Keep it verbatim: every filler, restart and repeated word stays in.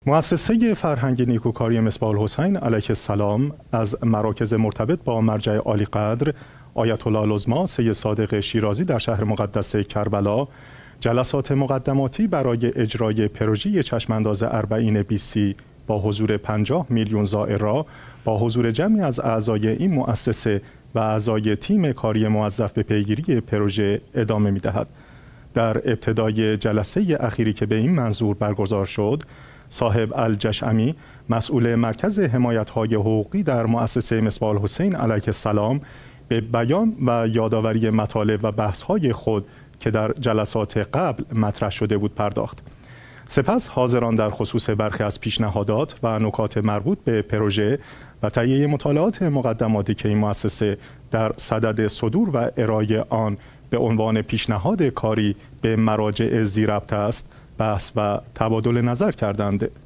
مؤسسه فرهنگی نیکوکاری مصباح الحسین علیه السلام از مراکز مرتبط با مرجع عالی قدر آیت الله العظمی سید صادق شیرازی در شهر مقدس کربلا جلسات مقدماتی برای اجرای پروژه چشمانداز اربعین بیستی با حضور پنجاه میلیون زائر را با حضور جمعی از اعضای این مؤسسه و اعضای تیم کاری موظف به پیگیری پروژه ادامه می‌دهد. در ابتدای جلسه اخیری که به این منظور برگزار شد، صاحب الجشعمی مسئول مرکز حمایت‌های حقوقی در مؤسسه مصباح الحسین علیه السلام به بیان و یادآوری مطالب و بحث‌های خود که در جلسات قبل مطرح شده بود پرداخت. سپس حاضران در خصوص برخی از پیشنهادات و نکات مربوط به پروژه و تهیه مطالعات مقدماتی که این مؤسسه در صدد صدور و ارائه آن به عنوان پیشنهاد کاری به مراجع ذی ربط است، بحث و تبادل نظر کردند.